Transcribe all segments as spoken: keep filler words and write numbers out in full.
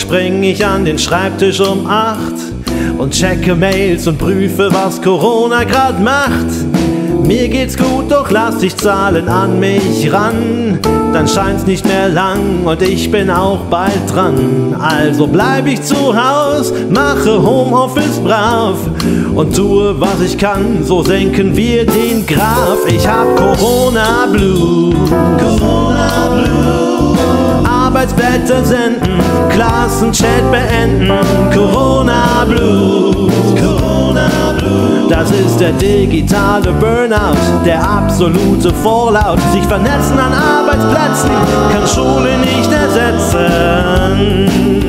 spring ich an den Schreibtisch um acht und checke Mails und prüfe, was Corona grad macht. Mir geht's gut, doch lass dich Zahlen an mich ran. Dann scheint's nicht mehr lang und ich bin auch bald dran. Also bleib ich zu Haus, mache Homeoffice brav und tue, was ich kann, so senken wir den Graph. Ich hab Corona Blues, Corona Blues. Arbeitsblätter senden, Klassenchat beenden, Corona Blues, Corona Blues. Das ist der digitale Burnout, der absolute Vorlaut. Sich vernetzen an Arbeitsplätzen kann Schule nicht ersetzen.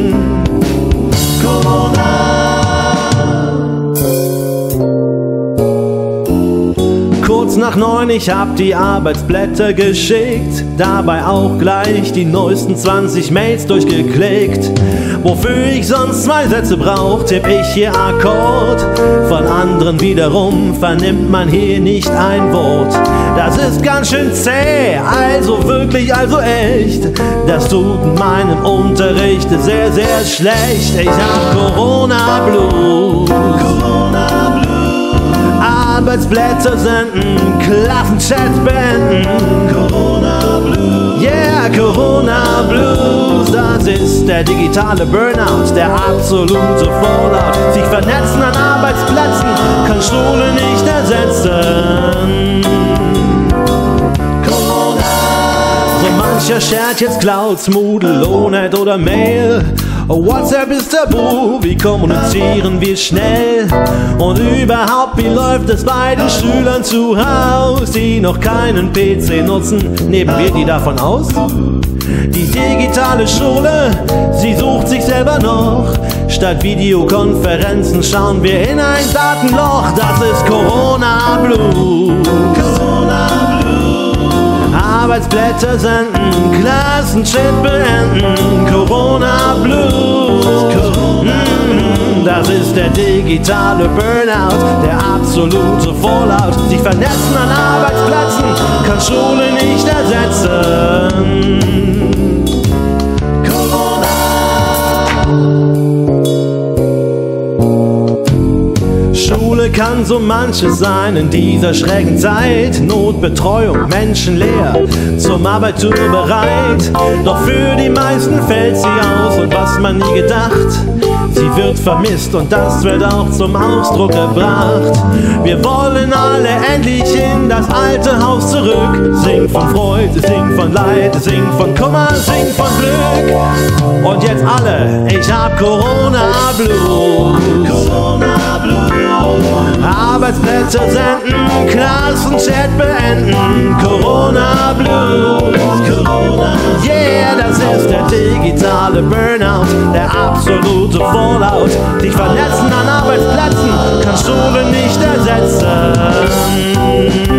Corona. Kurz nach neun, ich hab die Arbeitsblätter geschickt, dabei auch gleich die neuesten zwanzig Mails durchgeklickt. Wofür ich sonst zwei Sätze brauch, tipp ich hier Akkord. Von anderen wiederum vernimmt man hier nicht ein Wort. Das ist ganz schön zäh, also wirklich, also echt. Das tut meinem Unterricht sehr, sehr schlecht. Ich hab Corona Blues, Corona Blues. Arbeitsblätter senden, Klassenchat beenden, Corona Blues. Yeah, Corona Blues. Das ist der digitale Burnout, der absolute Vorlaut. Sich vernetzen an Arbeitsplätzen kann Schule nicht ersetzen. Corona. So mancher shared jetzt Clouds, Moodle, Onet oder Mail. WhatsApp ist tabu, wie kommunizieren wir schnell? Und überhaupt, wie läuft es bei den Schülern zu Haus, die noch keinen P C nutzen? Nehmen wir die davon aus? Die digitale Schule, sie sucht sich selber noch. Statt Videokonferenzen schauen wir in ein Datenloch. Das ist Corona Blues, Corona Blues. Arbeitsblätter senden, Klassenchat beenden, Corona Blues. Mm, das ist der digitale Burnout, der absolute Vorlaut. Sich vernetzen an Arbeitsplätzen kann Schule nicht ersetzen. Schule kann so manches sein in dieser schrägen Zeit. Notbetreuung, menschenleer, zum Abitur bereit. Doch für die meisten fällt sie aus und was man nie gedacht, sie wird vermisst und das wird auch zum Ausdruck gebracht. Wir wollen alle endlich in das alte Haus zurück. Sing von Freude, sing von Leid, sing von Kummer, sing von Glück. Und jetzt alle, ich hab Corona Blues, Corona Blues. Arbeitsplätze senden, Klassenchat beenden, Corona Blues, Corona. Yeah, das ist der digitale Burnout, der absolute Vorlaut. Sich vernetzen an Arbeitsplätzen kann Schule nicht ersetzen.